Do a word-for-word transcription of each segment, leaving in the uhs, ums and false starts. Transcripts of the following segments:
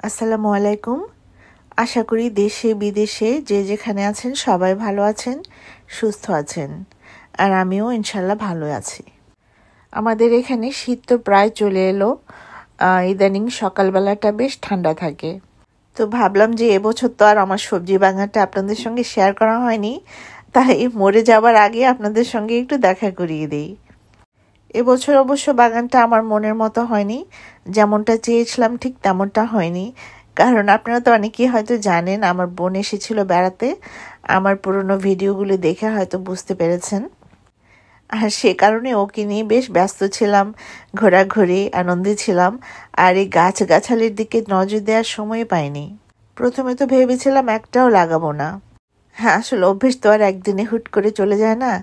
আসসালামু আলাইকুম। আশা করি দেশে বিদেশে যে যেখানে আছেন সবাই ভালো আছেন, সুস্থ আছেন। আর আমিও ইনশাল্লাহ ভালো আছি। আমাদের এখানে শীত তো প্রায় চলে এলো। ইদানিং সকালবেলাটা বেশ ঠান্ডা থাকে। তো ভাবলাম যে এবছর তো আর আমার সবজি বাগানটা আপনাদের সঙ্গে শেয়ার করা হয়নি, তাই মরে যাবার আগে আপনাদের সঙ্গে একটু দেখা করিয়ে দিই। এবছর অবশ্য বাগানটা আমার মনের মতো হয়নি, যেমনটা চেয়েছিলাম ঠিক তেমনটা হয়নি। কারণ আপনারা তো অনেকেই হয়তো জানেন, আমার বোন এসেছিল বেড়াতে। আমার পুরনো ভিডিওগুলো দেখে হয়তো বুঝতে পেরেছেন। আর সে কারণে ওকে নিয়ে বেশ ব্যস্ত ছিলাম, ঘোরাঘুরি আনন্দে ছিলাম। আর এই গাছগাছালির দিকে নজর দেওয়ার সময় পাইনি। প্রথমে তো ভেবেছিলাম একটাও লাগাবো না। হ্যাঁ, আসলে অভ্যেস তো আর একদিনে হুট করে চলে যায় না।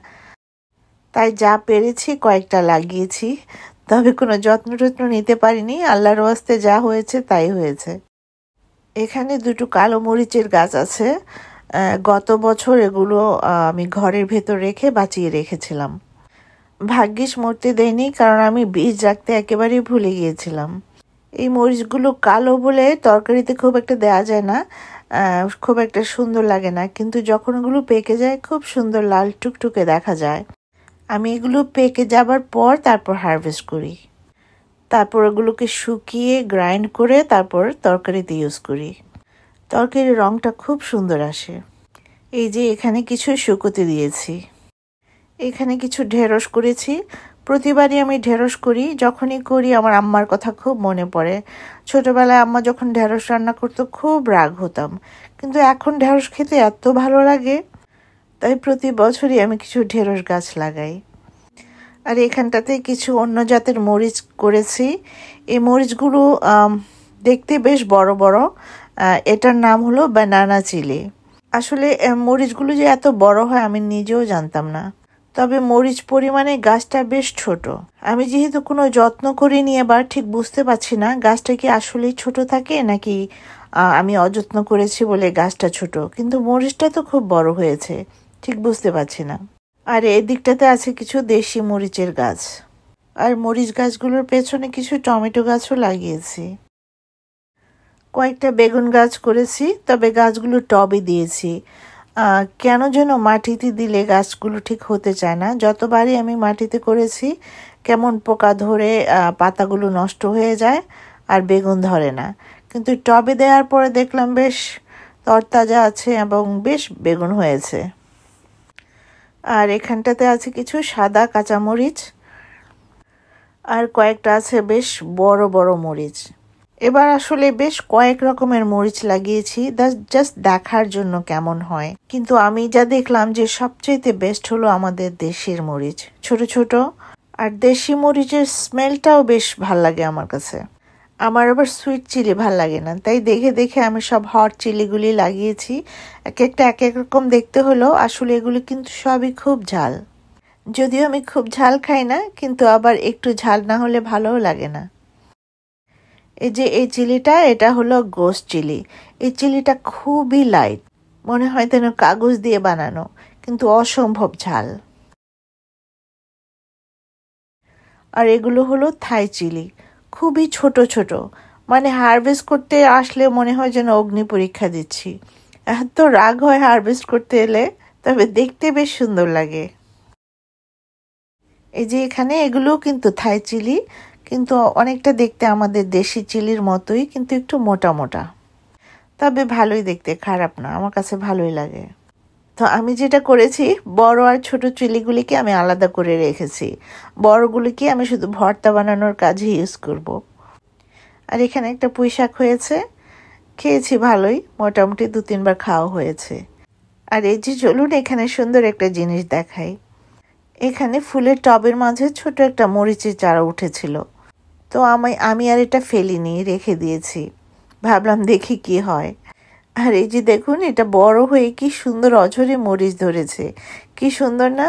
তাই যা পেরেছি কয়েকটা লাগিয়েছি, তবে কোনো যত্ন টত্ন নিতে পারিনি। আল্লাহর ওয়াস্তে যা হয়েছে তাই হয়েছে। এখানে দুটো কালো মরিচের গাছ আছে। গত বছর এগুলো আমি ঘরের ভেতর রেখে বাঁচিয়ে রেখেছিলাম। ভাগ্যিস মরতে দেয়নি, কারণ আমি বীজ রাখতে একেবারেই ভুলে গিয়েছিলাম। এই মরিচগুলো কালো বলে তরকারিতে খুব একটা দেওয়া যায় না, খুব একটা সুন্দর লাগে না। কিন্তু যখন এগুলো পেকে যায় খুব সুন্দর লাল টুকটুকে দেখা যায়। আমি এগুলো পেকে যাবার পর তারপর হারভেস্ট করি। তারপর এগুলোকে শুকিয়ে গ্রাইন্ড করে তারপর তরকারিতে ইউজ করি। তরকারির রঙটা খুব সুন্দর আসে। এই যে এখানে কিছু শুকোতে দিয়েছি। এখানে কিছু ঢেঁড়স করেছি। প্রতিবারই আমি ঢেঁড়স করি, যখনই করি আমার আম্মার কথা খুব মনে পড়ে। ছোটবেলায় আম্মা যখন ঢেঁড়স রান্না করতো খুব রাগ হতাম, কিন্তু এখন ঢেঁড়স খেতে এত ভালো লাগে, তাই প্রতি বছরই আমি কিছু ঢেঁড়স গাছ লাগাই। আর এখানটাতে কিছু অন্য জাতের মরিচ করেছি। এই মরিচগুলো দেখতে বেশ বড় বড়। এটার নাম হলো বানানা চিলি। আসলে মরিচগুলো যে এত বড় হয় আমি নিজেও জানতাম না। তবে মরিচ পরিমাণে গাছটা বেশ ছোট। আমি যেহেতু কোনো যত্ন করিনি, এবার ঠিক বুঝতে পারছি না গাছটা কি আসলেই ছোট থাকে নাকি আমি অযত্ন করেছি বলে গাছটা ছোট। কিন্তু মরিচটা তো খুব বড় হয়েছে, ঠিক বুঝতে পারছি না। আর এই দিকটাতে আছে কিছু দেশি মরিচের গাছ। আর মরিচ গাছগুলোর পেছনে কিছু টমেটো গাছও লাগিয়েছি। কয়েকটা বেগুন গাছ করেছি, তবে গাছগুলো টবে দিয়েছি। কেন যেন মাটিতে দিলে গাছগুলো ঠিক হতে চায় না। যতবারই আমি মাটিতে করেছি কেমন পোকা ধরে পাতাগুলো নষ্ট হয়ে যায় আর বেগুন ধরে না। কিন্তু টবে দেওয়ার পরে দেখলাম বেশ তরতাজা আছে এবং বেশ বেগুন হয়েছে। আর এখানটাতে আছে কিছু সাদা কাঁচামরিচ, আর কয়েকটা আছে বেশ বড় বড় মরিচ। এবার আসলে বেশ কয়েক রকমের মরিচ লাগিয়েছি, জাস্ট দেখার জন্য কেমন হয়। কিন্তু আমি যা দেখলাম যে সবচেয়ে বেস্ট হলো আমাদের দেশের মরিচ, ছোট ছোট। আর দেশি মরিচের স্মেলটাও বেশ ভাল লাগে আমার কাছে। আমার আবার সুইট চিলি ভাল লাগে না, তাই দেখে দেখে আমি সব হট চিলিগুলি লাগিয়েছি। এক একটা এক এক রকম দেখতে হলো, আসলে এগুলি কিন্তু সবই খুব ঝাল। যদিও আমি খুব ঝাল খাই না, কিন্তু আবার একটু ঝাল না হলে ভালোও লাগে না। এই যে এই চিলিটা, এটা হলো গোস্ট চিলি। এই চিলিটা খুবই লাইট, মনে হয় যেন কাগজ দিয়ে বানানো, কিন্তু অসম্ভব ঝাল। আর এগুলো হলো থাই চিলি, খুবই ছোট ছোট, মানে হারভেস্ট করতে আসলে মনে হয় যেন অগ্নি পরীক্ষা দিচ্ছি। এত রাগ হয় হারভেস্ট করতে এলে, তবে দেখতে বেশ সুন্দর লাগে। এই যে এখানে এগুলো কিন্তু থাই চিলি, কিন্তু অনেকটা দেখতে আমাদের দেশি চিলির মতোই, কিন্তু একটু মোটা মোটা। তবে ভালোই দেখতে, খারাপ না, আমার কাছে ভালোই লাগে। তো আমি যেটা করেছি, বড় আর ছোট চিলিগুলিকে আমি আলাদা করে রেখেছি। বড়গুলিকে আমি শুধু ভর্তা বানানোর কাজে ইউজ করব। আর এখানে একটা পুঁই শাক হয়েছে, খেয়েছি ভালোই, মোটামুটি দু তিনবার খাওয়া হয়েছে। আর এই যে চলুন এখানে সুন্দর একটা জিনিস দেখাই। এখানে ফুলের টবের মাঝে ছোট একটা মরিচের চারা উঠেছিল। তো আমি আমি আর এটা ফেলিনি, রেখে দিয়েছি। ভাবলাম দেখি কি হয়। আর এই যে দেখুন, এটা বড় হয়ে কি সুন্দর অঝরে মরিচ ধরেছে, কি সুন্দর না?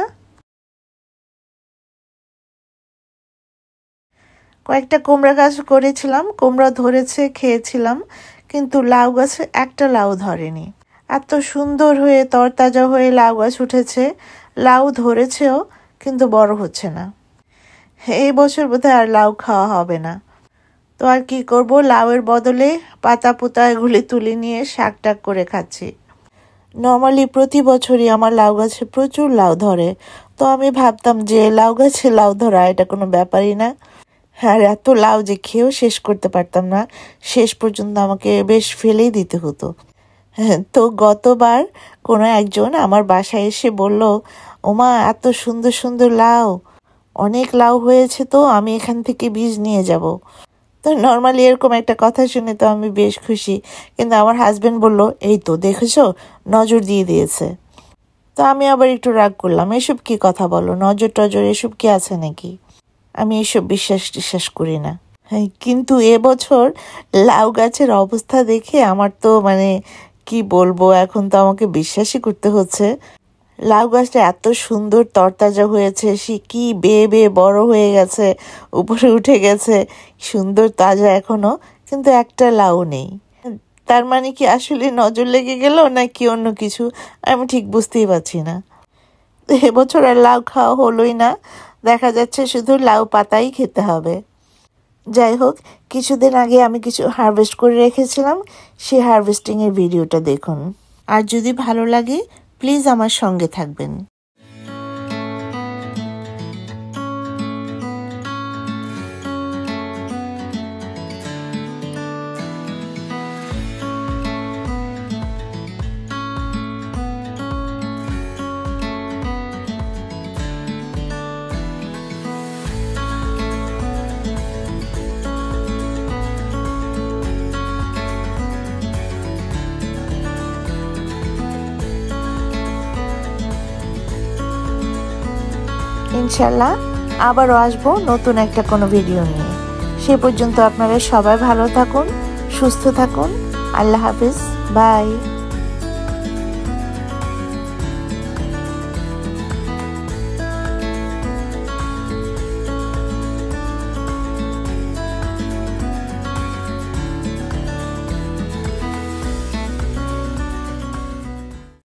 কয়েকটা কুমড়া গাছ করেছিলাম, কুমড়া ধরেছে, খেয়েছিলাম, কিন্তু লাউ গাছে একটা লাউ ধরেনি। এত সুন্দর হয়ে তরতাজা হয়ে লাউ গাছ উঠেছে, লাউ ধরেছেও, কিন্তু বড় হচ্ছে না। এই বছর বোধহয় আর লাউ খাওয়া হবে না। তো আর কি করব, লাউয়ের বদলে পাতা পোতা এগুলি তুলে নিয়ে শাক টাক করে খাচ্ছি। নর্মালি প্রতি বছরই আমার লাউ গাছে প্রচুর লাউ ধরে, তো আমি ভাবতাম যে লাউ গাছে লাউ ধরা এটা কোনো ব্যাপারই না। আর এত লাউ যে খেয়েও শেষ করতে পারতাম না, শেষ পর্যন্ত আমাকে বেশ ফেলেই দিতে হতো। হ্যাঁ, তো গতবার কোনো একজন আমার বাসায় এসে বলল, ওমা এত সুন্দর সুন্দর লাউ, অনেক লাউ হয়েছে, তো আমি এখান থেকে বীজ নিয়ে যাব। তো নর্মালি এরকম একটা কথা শুনে তো আমি বেশ খুশি, কিন্তু আমার হাজবেন্ড বলল, এই তো দেখেছো, নজর দিয়ে দিয়েছে। তো আমি আবার একটু রাগ করলাম, এসব কি কথা বলো, নজর টজর এসব কি আছে নাকি? আমি এসব বিশ্বাস টিশ্বাস করি না। হ্যাঁ, কিন্তু এবছর লাউ গাছের অবস্থা দেখে আমার তো মানে কি বলবো, এখন তো আমাকে বিশ্বাসই করতে হচ্ছে। লাউ গাছটা এত সুন্দর তরতাজা হয়েছে, সে কি বেয়ে বেয়ে বড় হয়ে গেছে, উপরে উঠে গেছে, সুন্দর তাজা এখনো, কিন্তু একটা লাউ নেই। তার মানে কি আসলে নজর লেগে গেল নাকি অন্য কিছু, আমি ঠিক বুঝতেই পারছি না। এবছর আর লাউ খাওয়া হলোই না, দেখা যাচ্ছে শুধু লাউ পাতাই খেতে হবে। যাই হোক, কিছুদিন আগে আমি কিছু হারভেস্ট করে রেখেছিলাম, সেই হারভেস্টিংয়ের ভিডিওটা দেখুন। আর যদি ভালো লাগে প্লিজ আমার সঙ্গে থাকবেন। ইনশাল্লাহ আবারও আসবো নতুন একটা কোনো ভিডিও নিয়ে। সে পর্যন্ত আপনারা সবাই ভালো থাকুন, সুস্থ থাকুন। আল্লাহ হাফিজ, বাই।